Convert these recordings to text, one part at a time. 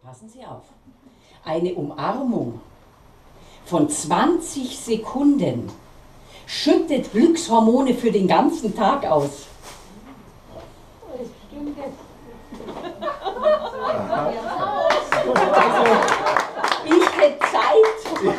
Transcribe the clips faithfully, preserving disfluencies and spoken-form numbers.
Passen Sie auf. Eine Umarmung von zwanzig Sekunden schüttet Glückshormone für den ganzen Tag aus. Das stimmt jetzt. Also, ich hätte Zeit.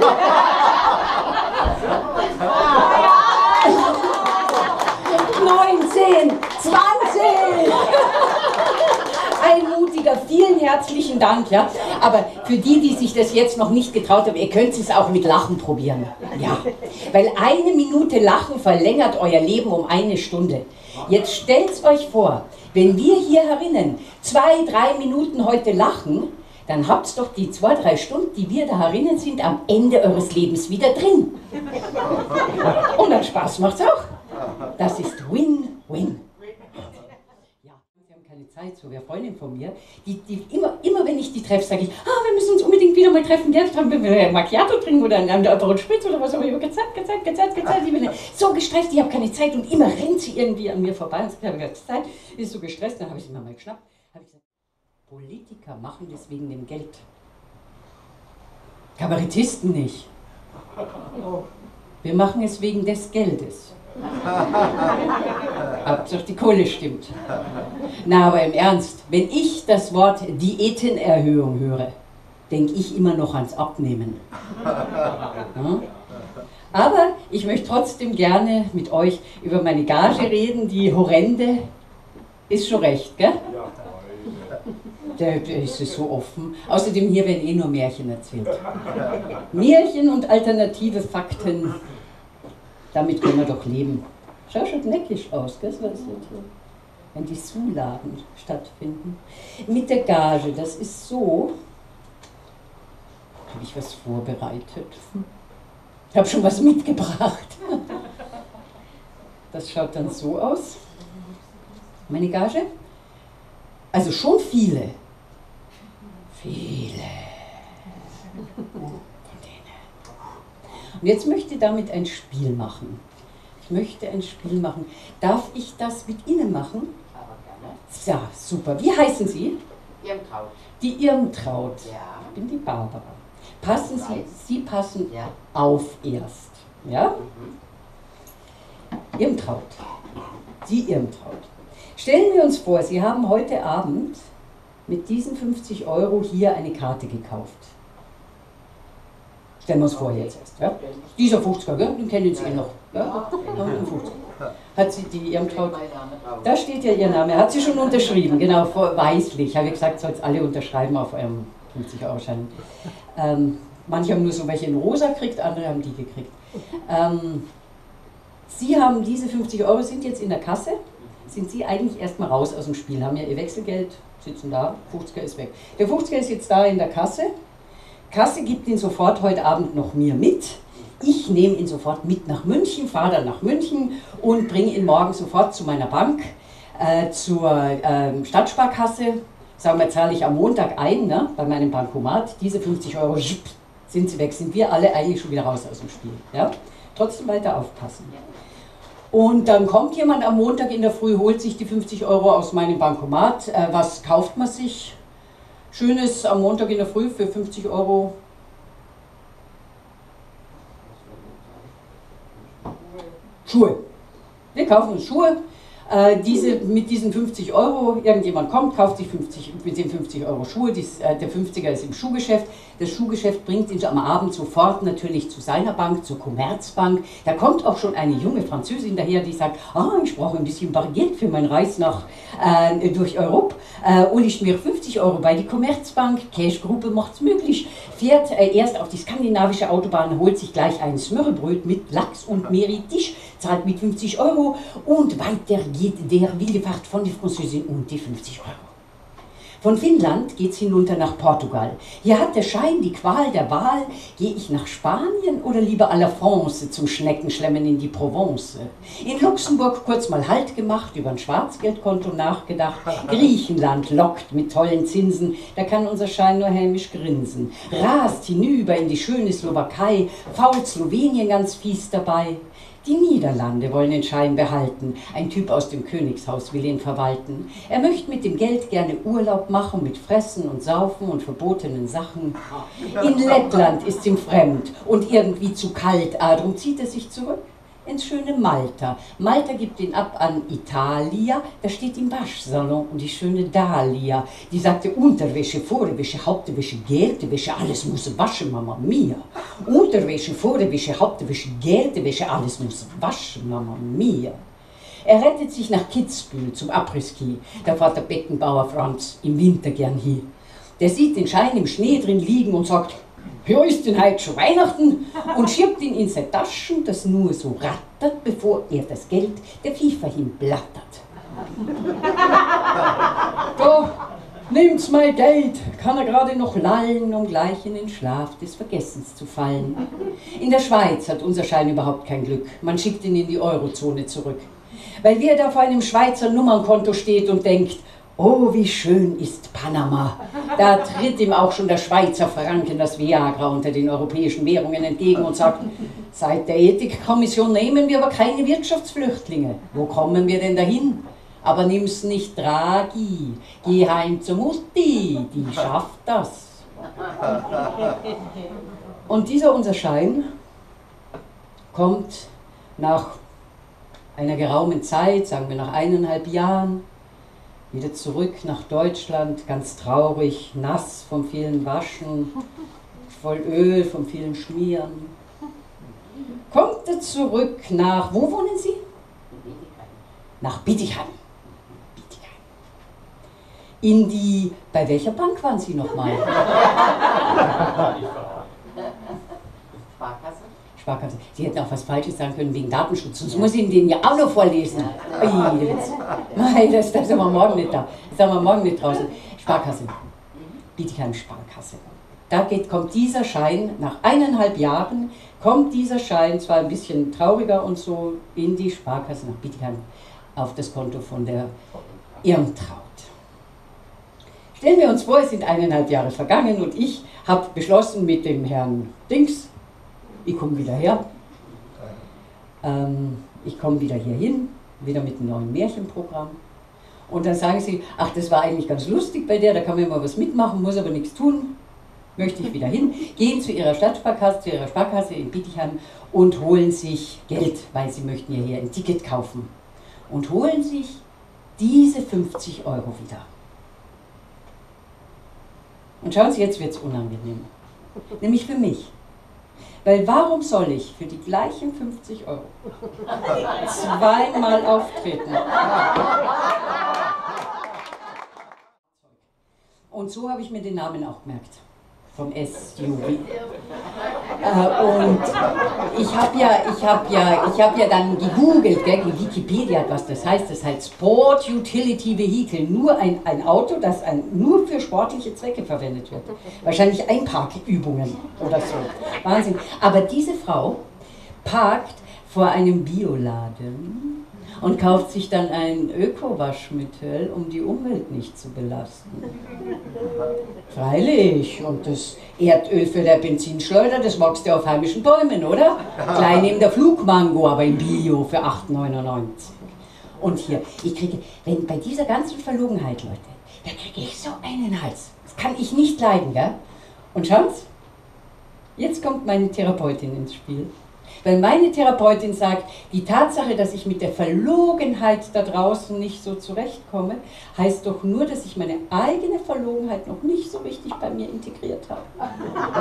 neunzehn, zwanzig! Ein mutiger, vielen herzlichen Dank, ja. Aber für die, die sich das jetzt noch nicht getraut haben, ihr könnt es auch mit Lachen probieren. Ja. Weil eine Minute Lachen verlängert euer Leben um eine Stunde. Jetzt stellt euch vor, wenn wir hier herinnen zwei, drei Minuten heute lachen, dann habt ihr doch die zwei, drei Stunden, die wir da herinnen sind, am Ende eures Lebens wieder drin. Und dann Spaß macht's auch. Das ist Win-Win. Ja, wir haben keine Zeit, so eine Freundin von mir, die, die immer, immer wenn ich die treffe, sage ich, ah, wir müssen uns unbedingt wieder mal treffen, jetzt haben wir ein Macchiato trinken oder einen Aperol Spritz oder was auch immer. Gezeit, gezeit, gezeit, gezeit. Ich bin so gestresst, ich habe keine Zeit und immer rennt sie irgendwie an mir vorbei und sagt, ich habe keine Zeit, ist so gestresst, dann habe ich sie mir mal geschnappt, habe ich gesagt, Politiker machen das wegen dem Geld. Kabarettisten nicht. Wir machen es wegen des Geldes. Hauptsache die Kohle stimmt. Na, aber im Ernst, wenn ich das Wort Diätenerhöhung höre, denke ich immer noch ans Abnehmen. Ja? Aber ich möchte trotzdem gerne mit euch über meine Gage reden, die horrende ist schon recht, gell? Der, der ist so offen. Außerdem hier werden eh nur Märchen erzählt. Märchen und alternative Fakten. Damit können wir doch leben. Schau schon neckisch aus, gell? Wenn die Zulagen stattfinden. Mit der Gage, das ist so. Habe ich was vorbereitet? Ich habe schon was mitgebracht. Das schaut dann so aus. Meine Gage? Also schon viele. Viele. Von denen. Und jetzt möchte ich damit ein Spiel machen. Ich möchte ein Spiel machen. Darf ich das mit Ihnen machen? Aber gerne. Ja, super. Wie heißen Sie? Irmtraut. Die Irmtraut. Ja. Ich bin die Barbara. Passen Sie, Sie passen Ja. auf erst. Ja? Mhm. Irmtraut. Die Irmtraut. Stellen wir uns vor, Sie haben heute Abend mit diesen fünfzig Euro hier eine Karte gekauft. Stellen wir uns vor jetzt erst. Ja? Dieser fünfziger, gell? Den kennen Sie eh noch. Ja? Ja, den fünfziger. Hat sie die Irmtraut? Da steht ja Ihr Name. Hat sie schon unterschrieben, genau, weißlich. Habe ich gesagt, soll es alle unterschreiben auf eurem fünfzig Euro Schein. Ähm, manche haben nur so welche in rosa gekriegt, andere haben die gekriegt. Ähm, Sie haben diese fünfzig Euro, sind jetzt in der Kasse. Sind Sie eigentlich erstmal raus aus dem Spiel, haben ja Ihr Wechselgeld, sitzen da, fünfziger ist weg. Der fünfziger ist jetzt da in der Kasse. Kasse gibt ihn sofort heute Abend noch mir mit. Ich nehme ihn sofort mit nach München, fahre dann nach München und bringe ihn morgen sofort zu meiner Bank, äh, zur äh, Stadtsparkasse. Sagen wir, zahle ich am Montag ein, ne, bei meinem Bankomat. Diese fünfzig Euro, sind sie weg, sind wir alle eigentlich schon wieder raus aus dem Spiel. Ja? Trotzdem weiter aufpassen. Und dann kommt jemand am Montag in der Früh, holt sich die fünfzig Euro aus meinem Bankomat. Äh, was kauft man sich Schönes am Montag in der Früh für fünfzig Euro? Schuhe. Wir kaufen uns Schuhe. Äh, diese, mit diesen fünfzig Euro, irgendjemand kommt, kauft sich fünfzig, mit den fünfzig Euro Schuhe, dies, äh, der fünfziger ist im Schuhgeschäft, das Schuhgeschäft bringt ihn am Abend sofort natürlich zu seiner Bank, zur Commerzbank. Da kommt auch schon eine junge Französin daher, die sagt, ah, ich brauche ein bisschen Bargeld für meine Reise nach, äh, durch Europa, äh, hole ich mir fünfzig Euro bei die Commerzbank, Cash-Gruppe macht es möglich, fährt äh, erst auf die skandinavische Autobahn, holt sich gleich ein Smörrebröt mit Lachs und Meerrettich, zahlt mit fünfzig Euro und weiter geht der wilde Fahrt von der Französin und die fünfzig Euro. Von Finnland geht es hinunter nach Portugal. Hier hat der Schein die Qual der Wahl. Gehe ich nach Spanien oder lieber à la France zum Schneckenschlemmen in die Provence? In Luxemburg kurz mal Halt gemacht, über ein Schwarzgeldkonto nachgedacht. Griechenland lockt mit tollen Zinsen, da kann unser Schein nur hämisch grinsen. Rast hinüber in die schöne Slowakei, fault Slowenien ganz fies dabei. Die Niederlande wollen den Schein behalten. Ein Typ aus dem Königshaus will ihn verwalten. Er möchte mit dem Geld gerne Urlaub machen, mit Fressen und Saufen und verbotenen Sachen. In Lettland ist ihm fremd und irgendwie zu kalt, ah, darum zieht er sich zurück ins schöne Malta. Malta gibt ihn ab an Italia, da steht im Waschsalon und die schöne Dalia. Die sagte Unterwäsche, Vorwäsche, Hauptwäsche, Gärtewäsche, alles muss waschen, Mama mia. Unterwäsche, Vorwäsche, Hauptwäsche, Gärtewäsche, alles muss waschen, Mama mia. Er rettet sich nach Kitzbühel zum Après-Ski. Da fährt der Beckenbauer Franz im Winter gern hin. Der sieht den Schein im Schnee drin liegen und sagt, ja, ist denn heute schon Weihnachten? Und schiebt ihn in seine Taschen, das nur so rattert, bevor er das Geld der FIFA hinblattert. Da, nimmt's mein Geld, kann er gerade noch lallen, um gleich in den Schlaf des Vergessens zu fallen. In der Schweiz hat unser Schein überhaupt kein Glück. Man schickt ihn in die Eurozone zurück. Weil wer da vor einem Schweizer Nummernkonto steht und denkt, oh, wie schön ist Panama. Da tritt ihm auch schon der Schweizer Franken, das Viagra, unter den europäischen Währungen entgegen und sagt, seit der Ethikkommission nehmen wir aber keine Wirtschaftsflüchtlinge. Wo kommen wir denn dahin? Aber nimm's nicht Draghi, geh heim zur Mutti, die schafft das. Und dieser unser Schein kommt nach einer geraumen Zeit, sagen wir nach eineinhalb Jahren, wieder zurück nach Deutschland, ganz traurig, nass vom vielen Waschen, voll Öl vom vielen Schmieren. Kommt er zurück nach, wo wohnen Sie? Nach Bietigheim. Bietigheim. In die, bei welcher Bank waren Sie nochmal? Sparkasse. Sparkasse. Sie hätten auch was Falsches sagen können wegen Datenschutz, sonst muss ich Ihnen den ja auch noch vorlesen. Ui, Nein, das, das sind wir morgen nicht da. Das sind wir morgen nicht draußen. Sparkasse. Bietigheim Sparkasse. Da geht, kommt dieser Schein, nach eineinhalb Jahren kommt dieser Schein, zwar ein bisschen trauriger und so, in die Sparkasse nach Bietigheim auf das Konto von der Irmtraut. Stellen wir uns vor, es sind eineinhalb Jahre vergangen und ich habe beschlossen mit dem Herrn Dings, ich komme wieder her, ähm, ich komme wieder hier hin, wieder mit einem neuen Märchenprogramm. Und dann sagen sie, ach, das war eigentlich ganz lustig bei der, da kann man immer was mitmachen, muss aber nichts tun, möchte ich wieder hin. Gehen zu ihrer Stadtsparkasse, zu ihrer Sparkasse in Bietigheim und holen sich Geld, weil sie möchten ja hier ein Ticket kaufen. Und holen sich diese fünfzig Euro wieder. Und schauen Sie, jetzt wird es unangenehm. Nämlich für mich. Weil warum soll ich für die gleichen fünfzig Euro zweimal auftreten? Und so habe ich mir den Namen auch gemerkt. Vom S U V. Äh, und ich habe ja, ich habe ja, ich habe ja dann gegoogelt, gell, Wikipedia, was das heißt. Das heißt Sport Utility Vehicle, nur ein, ein Auto, das ein, nur für sportliche Zwecke verwendet wird. Wahrscheinlich Einparkübungen oder so. Wahnsinn. Aber diese Frau parkt vor einem Bioladen und kauft sich dann ein Öko-Waschmittel, um die Umwelt nicht zu belasten. Freilich, und das Erdöl für der Benzinschleuder, das wächst ja auf heimischen Bäumen, oder? Klein neben der Flugmango, aber im Bio für acht neunundneunzig. Und hier, ich kriege, wenn bei dieser ganzen Verlogenheit, Leute, da kriege ich so einen Hals. Das kann ich nicht leiden, gell? Und schauen Sie, jetzt kommt meine Therapeutin ins Spiel. Weil meine Therapeutin sagt, die Tatsache, dass ich mit der Verlogenheit da draußen nicht so zurechtkomme, heißt doch nur, dass ich meine eigene Verlogenheit noch nicht so richtig bei mir integriert habe.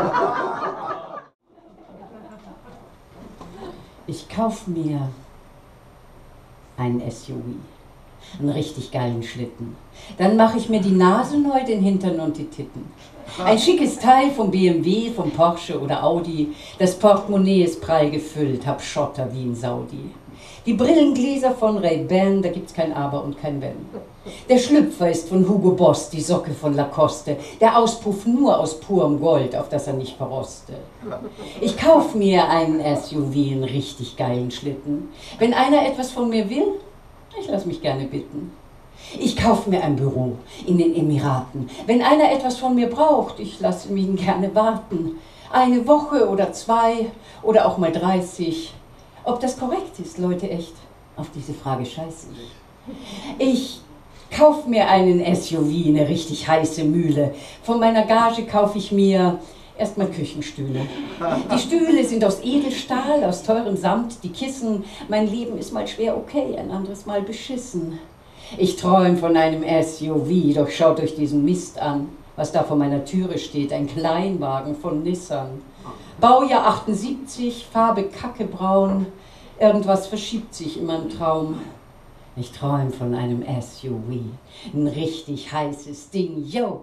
Ich kaufe mir einen S U V, einen richtig geilen Schlitten. Dann mache ich mir die Nase neu, den Hintern und die Titten. Ein schickes Teil vom B M W, vom Porsche oder Audi. Das Portemonnaie ist prall gefüllt, hab Schotter wie in Saudi. Die Brillengläser von Ray-Ban, da gibt's kein Aber und kein Wenn. Der Schlüpfer ist von Hugo Boss, die Socke von Lacoste. Der Auspuff nur aus purem Gold, auf das er nicht verroste. Ich kauf mir einen S U V, einen richtig geilen Schlitten. Wenn einer etwas von mir will, ich lass mich gerne bitten. Ich kaufe mir ein Büro in den Emiraten. Wenn einer etwas von mir braucht, ich lasse ihn gerne warten. Eine Woche oder zwei oder auch mal dreißig. Ob das korrekt ist, Leute, echt? Auf diese Frage scheiße ich. Ich kaufe mir einen S U V, eine richtig heiße Mühle. Von meiner Gage kaufe ich mir erstmal Küchenstühle. Die Stühle sind aus Edelstahl, aus teurem Samt, die Kissen. Mein Leben ist mal schwer okay, ein anderes Mal beschissen. Ich träume von einem S U V, doch schaut euch diesen Mist an, was da vor meiner Türe steht, ein Kleinwagen von Nissan. Baujahr achtundsiebzig, Farbe kackebraun, irgendwas verschiebt sich in meinem Traum. Ich träume von einem S U V, ein richtig heißes Ding, yo!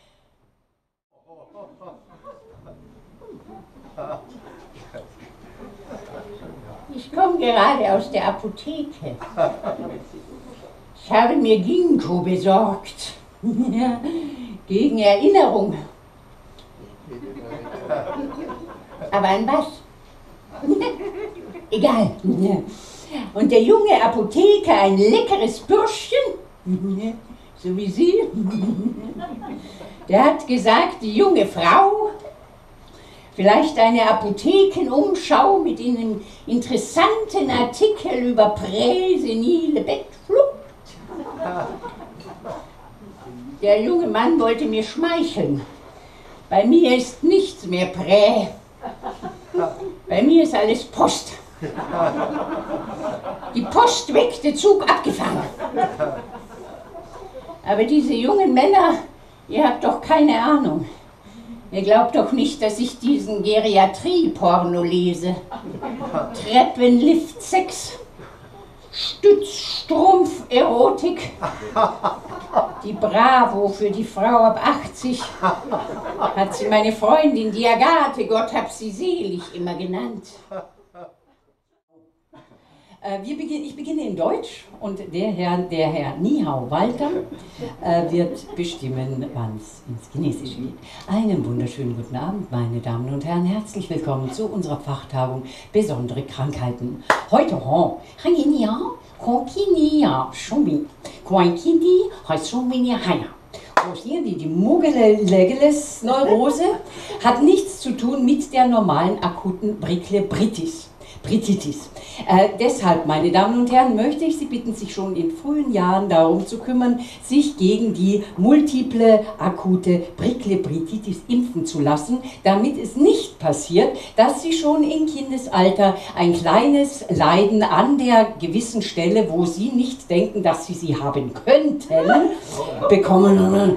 Ich komme gerade aus der Apotheke. Ich habe mir Ginkgo besorgt. Gegen Erinnerung. Aber an was? Egal. Und der junge Apotheker, ein leckeres Bürschchen, so wie Sie, der hat gesagt, die junge Frau, vielleicht eine Apothekenumschau mit einem interessanten Artikel über präsenile Bettflucht. Der junge Mann wollte mir schmeicheln. Bei mir ist nichts mehr prä. Bei mir ist alles Post. Die Post weg, der Zug abgefahren. Aber diese jungen Männer, ihr habt doch keine Ahnung. Ihr glaubt doch nicht, dass ich diesen Geriatrie-Porno lese. Treppenlift, Sex, Stützstrumpf, Erotik. Die Bravo für die Frau ab achtzig hat sie meine Freundin, die Agathe, Gott hab sie selig, immer genannt. Äh, wir beginn, ich beginne in Deutsch und der Herr, der Herr Nihau Walter äh, wird bestimmen, wann es ins Chinesische geht. Einen wunderschönen guten Abend, meine Damen und Herren. Herzlich willkommen zu unserer Fachtagung Besondere Krankheiten. Heute, ho, Hanginia, Hokinia, Shumi, Kwaikindi, Hashuminia, Haya. Die, die Muggele-Legeles-Neurose hat nichts zu tun mit der normalen akuten Brichle-Britis. Brititis. Äh, deshalb, meine Damen und Herren, möchte ich Sie bitten, sich schon in frühen Jahren darum zu kümmern, sich gegen die multiple akute Brichle-Brititis impfen zu lassen, damit es nicht passiert, dass Sie schon im Kindesalter ein kleines Leiden an der gewissen Stelle, wo Sie nicht denken, dass Sie sie haben könnten, bekommen. An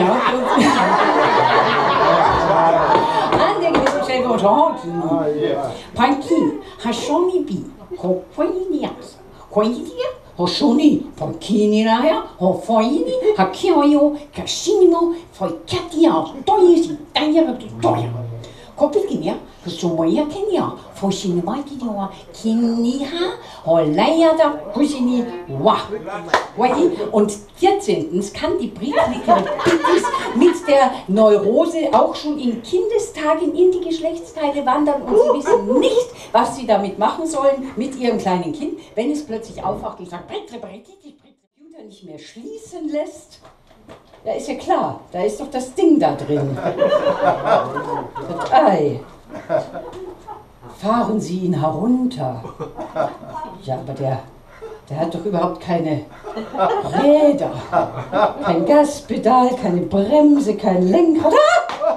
der gewissen Stelle, wo Pankin, Hashomibi, Hofoinias, Hoidia, Hoshoni, Pankininaya, Hofoini, Hakioyo, Kashino, Foikatia, Toyesi, Taya, Toya. Kopikinia, Sumoya Kenya, Foshinimaikiwa, Kiniha, Holayada, Kusini, Wah. Und vierzehntens kann die Brichle-Britis mit der Neurose auch schon in Kindestagen in die Geschlechtsteile wandern und sie wissen nicht, was sie damit machen sollen mit ihrem kleinen Kind, wenn es plötzlich aufwacht und sagt, Brichle-Britis, Computer nicht mehr schließen lässt. Ja, ist ja klar, da ist doch das Ding da drin. Das Ei. Fahren Sie ihn herunter. Ja, aber der, der hat doch überhaupt keine Räder, kein Gaspedal, keine Bremse, kein Lenkrad. Ah!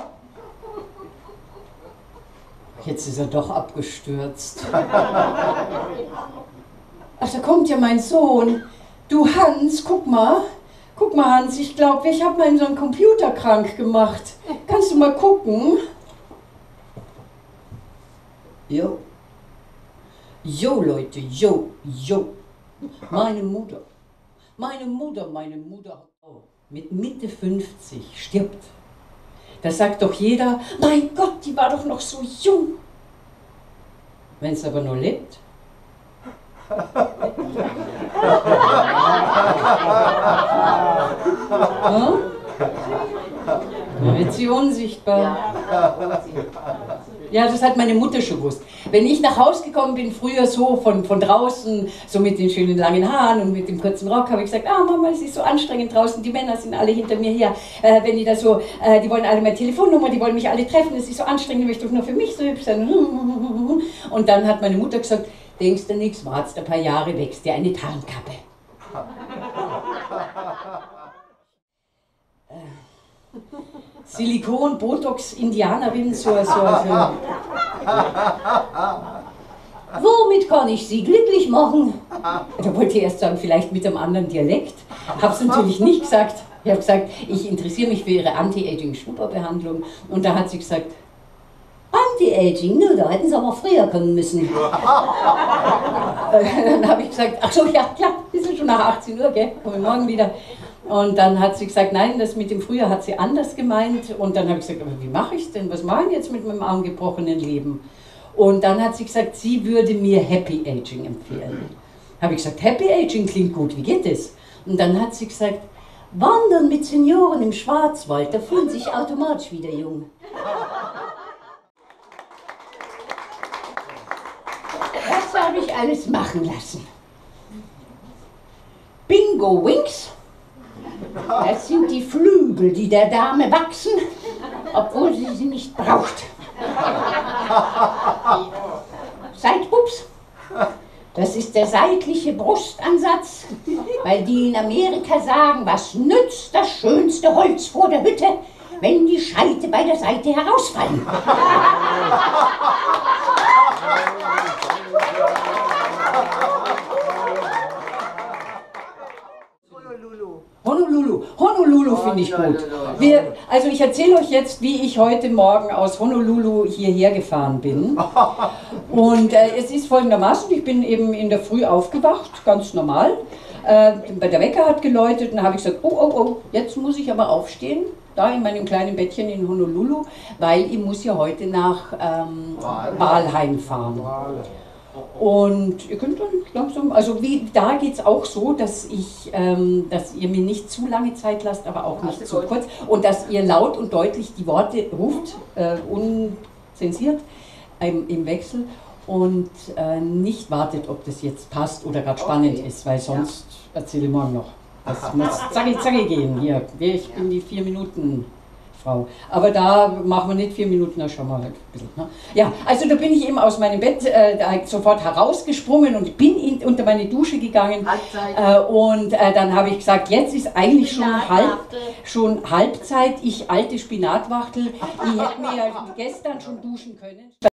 Jetzt ist er doch abgestürzt. Ach, da kommt ja mein Sohn. Du Hans, guck mal. Guck mal, Hans, ich glaube, ich habe mal in so einen Computer krank gemacht. Kannst du mal gucken? Jo. Jo, Leute, jo, jo. Meine Mutter, meine Mutter, meine Mutter mit Mitte fünfzig stirbt. Da sagt doch jeder, mein Gott, die war doch noch so jung. Wenn es aber nur lebt. Hm? Dann wird sie unsichtbar. Ja, das hat meine Mutter schon gewusst. Wenn ich nach Hause gekommen bin, früher so von, von draußen, so mit den schönen langen Haaren und mit dem kurzen Rock, habe ich gesagt, ah Mama, es ist so anstrengend draußen, die Männer sind alle hinter mir her. Äh, wenn die da so, äh, die wollen alle meine Telefonnummer, die wollen mich alle treffen, es ist so anstrengend, ich möchte doch nur für mich so hübsch sein. Und dann hat meine Mutter gesagt, denkst du nichts, wartest ein paar Jahre, wächst dir eine Tarnkappe. Silikon, Botox, Indianerin, so, so, so. Womit kann ich Sie glücklich machen? Da wollte ich erst sagen, vielleicht mit einem anderen Dialekt. Hab's natürlich nicht gesagt. Ich habe gesagt, ich interessiere mich für Ihre Anti-Aging-Schnupperbehandlung. Und da hat sie gesagt, Anti-Aging, ne, da hätten Sie aber früher kommen müssen. Dann habe ich gesagt, ach so, ja klar, ist ja schon nach achtzehn Uhr, gell, komme morgen wieder. Und dann hat sie gesagt, nein, das mit dem Frühjahr hat sie anders gemeint. Und dann habe ich gesagt, aber wie mache ich es denn? Was mache ich jetzt mit meinem angebrochenen Leben? Und dann hat sie gesagt, sie würde mir Happy Aging empfehlen. Habe ich gesagt, Happy Aging klingt gut, wie geht es? Und dann hat sie gesagt, Wandern mit Senioren im Schwarzwald, da fühlen sich automatisch wieder jung. Das habe ich alles machen lassen. Bingo Wings. Das sind die Flügel, die der Dame wachsen, obwohl sie sie nicht braucht. Seitpups, das ist der seitliche Brustansatz, weil die in Amerika sagen, was nützt das schönste Holz vor der Hütte, wenn die Scheite bei der Seite herausfallen. Honolulu, Honolulu finde ich gut. Wir, also ich erzähle euch jetzt, wie ich heute Morgen aus Honolulu hierher gefahren bin. Und äh, es ist folgendermaßen, ich bin eben in der Früh aufgewacht, ganz normal. Äh, der Wecker hat geläutet und dann habe ich gesagt, oh, oh, oh, jetzt muss ich aber aufstehen, da in meinem kleinen Bettchen in Honolulu, weil ich muss ja heute nach ähm, Walheim fahren. Und ihr könnt dann langsam, also wie, da geht es auch so, dass, ich, ähm, dass ihr mir nicht zu lange Zeit lasst, aber auch nicht zu kurz. Und dass ihr laut und deutlich die Worte ruft, äh, unzensiert ähm, im Wechsel und äh, nicht wartet, ob das jetzt passt oder gerade spannend okay. ist, weil sonst ja. erzähle ich morgen noch. Das muss zacki zacki gehen hier. Ich bin die vier Minuten Frau. Aber da machen wir nicht vier Minuten, da schauen wir halt ein bisschen. Ne? Ja, also da bin ich eben aus meinem Bett äh, sofort herausgesprungen und bin in, unter meine Dusche gegangen. Äh, und äh, dann habe ich gesagt, jetzt ist eigentlich schon, halb, schon Halbzeit, ich alte Spinatwachtel, ich hätte mir ja gestern schon duschen können.